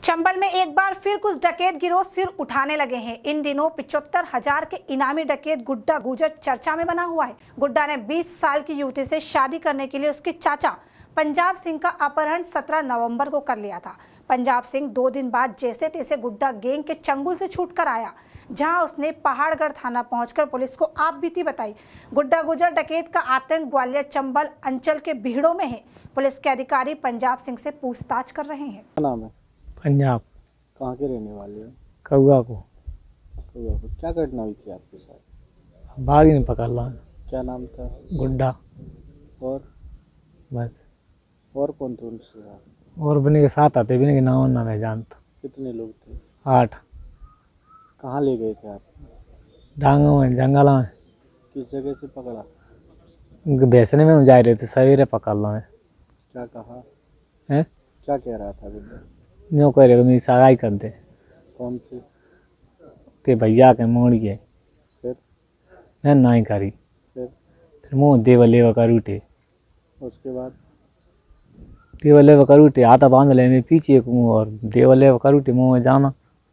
चंबल में एक बार फिर कुछ डकैत गिरोह सिर उठाने लगे हैं। इन दिनों 75,000 के इनामी डकैत गुड्डा गुजर चर्चा में बना हुआ है। गुड्डा ने 20 साल की युवती से शादी करने के लिए उसके चाचा पंजाब सिंह का अपहरण 17 नवंबर को कर लिया था। पंजाब सिंह 2 दिन बाद जैसे तैसे गुड्डा गैंग के चंगुल से छूटकर आया, जहां उसने पहाड़गढ़ थाना पहुंचकर पुलिस को आप बीती बताई। गुड्डा गुजर डकैत का आतंक ग्वालियर चंबल अंचल के भीड़ों में है। पुलिस के अधिकारी पंजाब सिंह से पूछताछ कर रहे हैं। क्या नाम है? पंजाब। कहाँ के रहने वाले हो? कौआ को। क्या घटना हुई थी आपके साथ? भाग ही नहीं पकड़ ला। क्या नाम था? गुड्डा। और बस। और कौन थे उनसे साथ? और बने के साथ आते, बने के नाम ना मैं जानता। कितने लोग थे? 8। कहाँ ले गए थे आप? डांगों में, जंगल में। किस जगह से पकड़ा? बेचने में जा रहे थे, सवेरे पकड़ लो। क्या कहा है? क्या कह रहा था गुड्डा? जो कह रहे मेरी सगाई कर दे। कौन से? ते भैया के मोड़ गए। फिर? मैं ना ही करी। फिर मुँह देव लेवा कर उठे। उसके बाद? देव लेवा कर उठे, हाथा बांध ले मैं पीछे मुँह, और देव लेवा कर उठे मुँह में जाना।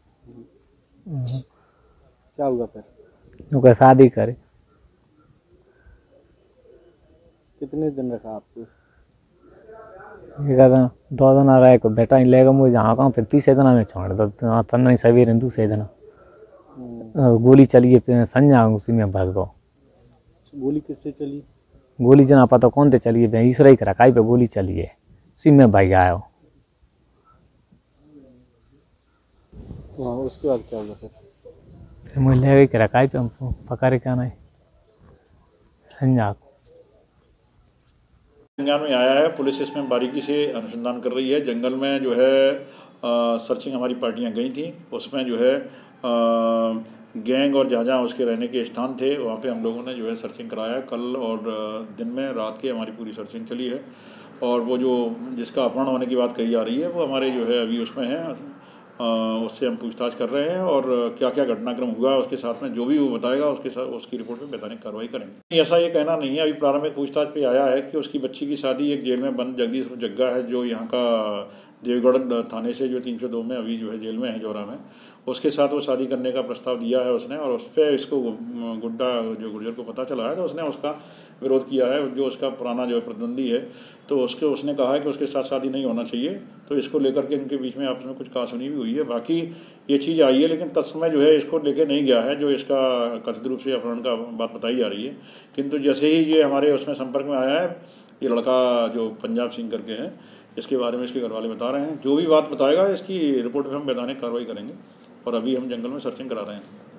क्या हुआ फिर? जो कह शादी करे। कितने दिन रखा आपको? ये कहता 2 दिन रहे को बेटा ही लेगा मुझे जहाँ का, फिर 3 दिन में छोड़ दो। तन सवेरे 2 दिन गोली चली है, संजा उसी में भग गो। गोली किससे चली? गोली जना पता कौन थे चली है, ईश्वर ही करा काई पे गोली चली है, उसी में भाग आयो। हाँ, उसके बाद क्या हुआ फिर मुझे ले गई करा काई पे पकड़े क्या नहीं संजा। जंगल में आया है, पुलिस इसमें बारीकी से अनुसंधान कर रही है। जंगल में जो है सर्चिंग हमारी पार्टियां गई थी, उसमें जो है गैंग और जहाँ जहाँ उसके रहने के स्थान थे वहाँ पे हम लोगों ने जो है सर्चिंग कराया है। कल और दिन में रात की हमारी पूरी सर्चिंग चली है, और वो जो जिसका अपहरण होने की बात कही जा रही है वो हमारे जो है अभी उसमें है, उससे हम पूछताछ कर रहे हैं, और क्या क्या घटनाक्रम हुआ उसके साथ में जो भी वो बताएगा उसके साथ उसकी रिपोर्ट में वैधानिक कार्रवाई करेंगे। ऐसा ये कहना नहीं है, अभी प्रारंभिक पूछताछ पे आया है कि उसकी बच्ची की शादी एक जेल में बंद जगदीश जग्गा है, जो यहाँ का देवगढ़ थाने से जो 302 में अभी जो है जेल में है जोरा में, उसके साथ वो शादी करने का प्रस्ताव दिया है उसने, और उस पर इसको गुड्डा जो गुर्जर को पता चला है तो उसने उसका विरोध किया है। जो उसका पुराना जो प्रतिद्वंदी है तो उसने कहा है कि उसके साथ शादी नहीं होना चाहिए, तो इसको लेकर के इनके बीच में आपस में कुछ कहासुनी भी हुई है। बाकी ये चीज़ आई है, लेकिन तत्समय जो है इसको लेके नहीं गया है जो इसका कथित रूप से अपहरण का बात बताई जा रही है। किंतु जैसे ही ये हमारे उसमें संपर्क में आया है, ये लड़का जो पंजाब सिंह करके हैं, इसके बारे में इसके घर वाले बता रहे हैं, जो भी बात बताएगा इसकी रिपोर्ट में हम वैधानिक कार्रवाई करेंगे, और अभी हम जंगल में सर्चिंग करा रहे हैं।